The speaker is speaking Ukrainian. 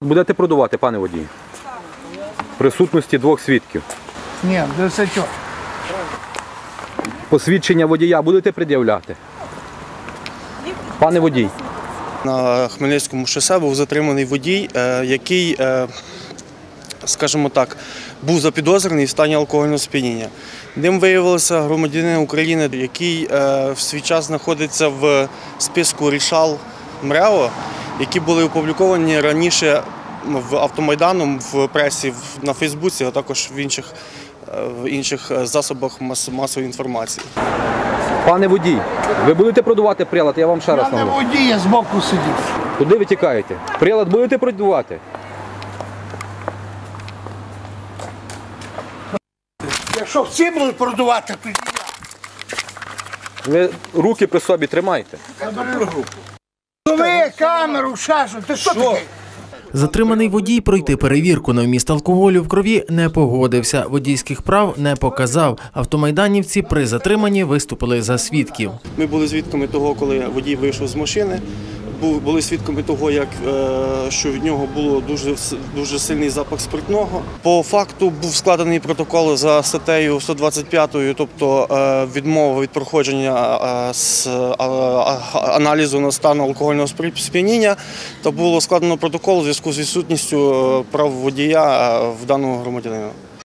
Будете продавати, пане водій? В присутності двох свідків. Ні, це що? Посвідчення водія будете пред'являти? Пане водій. На Хмельницькому шосе був затриманий водій, який, скажімо так, був запідозрений в стані алкогольного сп'яніння. Ним виявився громадянин України, який в свій час знаходиться в списку рішал МРЕО, які були опубліковані раніше в Автомайданом, в пресі, на Фейсбуці, а також в інших засобах масової інформації. Пане водій, ви будете продавати прилад? Я вам ще раз Я не наголошую. водій, я збоку сидів. Куди ви тікаєте? Прилад будете продавати? Якщо всі будуть продавати, тоді я. Ви руки при собі тримайте. Забери руку. Ви камеру, шашу, ти що такий? Затриманий водій пройти перевірку на вміст алкоголю в крові не погодився. Водійських прав не показав. Автомайданівці при затриманні виступили за свідків. Ми були свідками того, коли водій вийшов з машини, були свідками того, що від нього було дуже сильний запах спиртного. По факту був складений протокол за статтею 125, тобто відмова від проходження аналізу на стан алкогольного сп'яніння, та було складено протокол у зв'язку з відсутністю прав водія в даного громадянина.